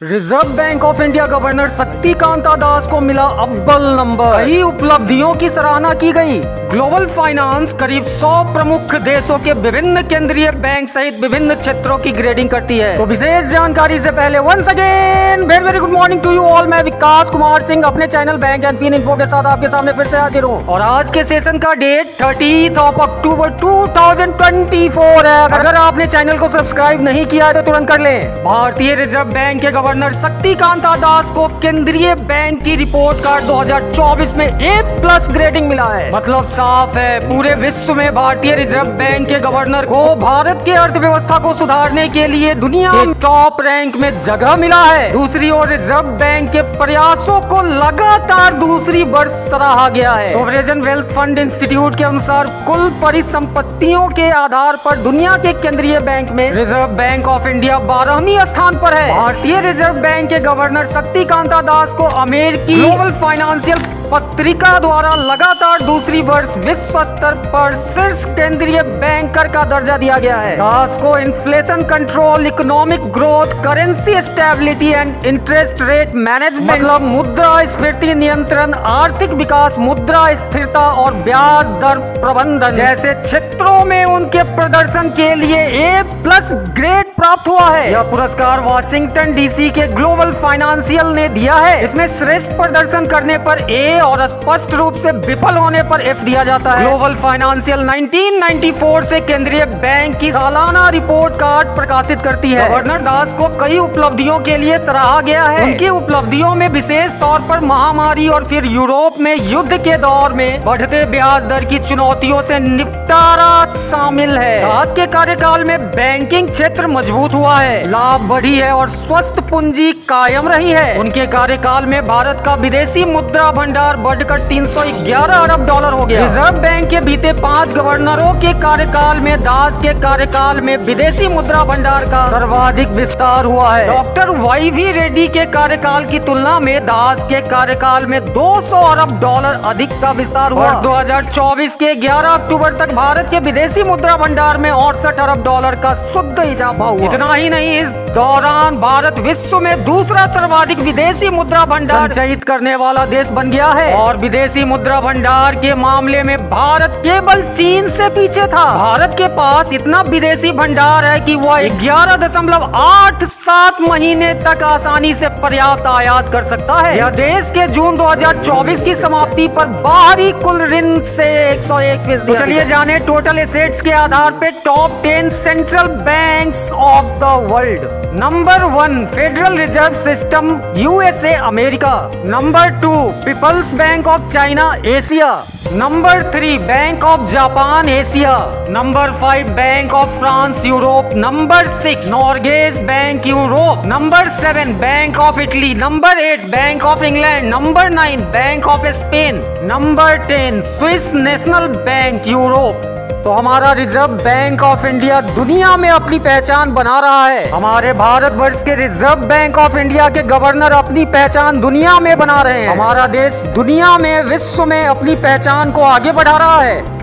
Reserve bank of India governor Shaktikanta Das को मिला अव्वल नंबर। कई उपलब्धियों की सराहना की गई। ग्लोबल फाइनेंस करीब 100 प्रमुख देशों के विभिन्न केंद्रीय बैंक सहित विभिन्न क्षेत्रों की ग्रेडिंग करती है। तो विशेष जानकारी से पहले once again very good morning to you all. मैं विकास कुमार सिंह अपने channel bank and fin info के साथ आपके सामने फिर से हाजिर हूँ। और आज के सेशन का डेट 30 अक्टूबर 2024 है। अगर आपने चैनल को सब्सक्राइब नहीं किया है तो तुरंत कर लें। भारतीय रिजर्व बैंक के गवर्नर शक्तिकांत दास को केंद्रीय बैंक की रिपोर्ट कार्ड 2024 में A+ ग्रेडिंग मिला है। मतलब साफ है, पूरे विश्व में भारतीय रिजर्व बैंक के गवर्नर को भारत की अर्थव्यवस्था को सुधारने के लिए दुनिया में टॉप रैंक में जगह मिला है। दूसरी ओर रिजर्व बैंक के प्रयासों को लगातार दूसरी वर्ष सराहा गया है। सोवरेजन वेल्थ फंड इंस्टीट्यूट के अनुसार कुल परिसंपत्तियों के आधार पर दुनिया के केंद्रीय बैंक में रिजर्व बैंक ऑफ इंडिया 12वीं स्थान पर है। भारतीय रिजर्व बैंक के गवर्नर शक्तिकांत दास को अमेरिकी ग्लोबल फाइनेंशियल पत्रिका द्वारा लगातार दूसरी वर्ष विश्व स्तर पर शीर्ष केंद्रीय बैंकर का दर्जा दिया गया है। दास को inflation control, economic growth, currency stability and interest rate management मतलब मुद्रास्फीति नियंत्रण, आर्थिक विकास, मुद्रा स्थिरता और ब्याज दर प्रबंधन जैसे क्षेत्रों में उनके प्रदर्शन के लिए A+ ग्रेड प्राप्त हुआ है। यह पुरस्कार वाशिंगटन DC के ग्लोबल फाइनेंशियल ने दिया है। इसमें श्रेष्ठ प्रदर्शन करने पर A और स्पष्ट रूप से विफल होने पर F दिया जाता है। ग्लोबल फाइनेंशियल 1994 से केंद्रीय बैंक की सालाना रिपोर्ट कार्ड प्रकाशित करती है। गवर्नर दास को कई उपलब्धियों के लिए सराहा गया है। उनकी उपलब्धियों में विशेष तौर पर महामारी और फिर यूरोप में युद्ध के दौर में बढ़ते ब्याज दर की चुनौतियों से निपटारा शामिल है। दास के कार्यकाल में बैंकिंग क्षेत्र मजबूत हुआ है, लाभ बढ़ी है और स्वस्थ पूंजी कायम रही है। उनके कार्यकाल में भारत का विदेशी मुद्रा भंडार बढ़कर 311 अरब डॉलर हो गया। रिजर्व बैंक के बीते 5 गवर्नरों के कार्यकाल में दास के कार्यकाल में विदेशी मुद्रा भंडार का सर्वाधिक विस्तार हुआ है। डॉक्टर YV रेड्डी के कार्यकाल की तुलना में दास के कार्यकाल में 200 अरब डॉलर अधिक का विस्तार हुआ। 2024 के 11 अक्टूबर तक भारत के विदेशी मुद्रा भंडार में 68 अरब डॉलर का शुद्ध इजाफा हुआ। इतना ही नहीं, इस दौरान भारत विश्व में दूसरा सर्वाधिक विदेशी मुद्रा भंडार संचयित करने वाला देश बन गया है। और विदेशी मुद्रा भंडार के मामले में भारत केवल चीन से पीछे था। भारत के पास इतना विदेशी भंडार है कि वह 11.87 महीने तक आसानी से पर्याप्त आयात कर सकता है। यह देश के जून 2024 की समाप्ति पर बाहरी कुल ऋण से 101%। तो चलिए जाने टोटल एसेट्स के आधार पर top 10 central banks of the world. Number 1 federal reserve system USA America. Number 2 people's bank of China Asia. Number 3 bank of Japan Asia. Number 5 bank of France Europe. Number 6 Norges bank Europe. Number 7 bank of Italy. Number 8 bank of England. Number 9 bank of Spain. Number 10 Swiss national bank Europe. तो हमारा reserve bank of India दुनिया में अपनी पहचान बना रहा है। हमारे भारतवर्ष के रिजर्व बैंक ऑफ इंडिया के गवर्नर अपनी पहचान दुनिया में बना रहे हैं। हमारा देश दुनिया में, विश्व में अपनी पहचान को आगे बढ़ा रहा है।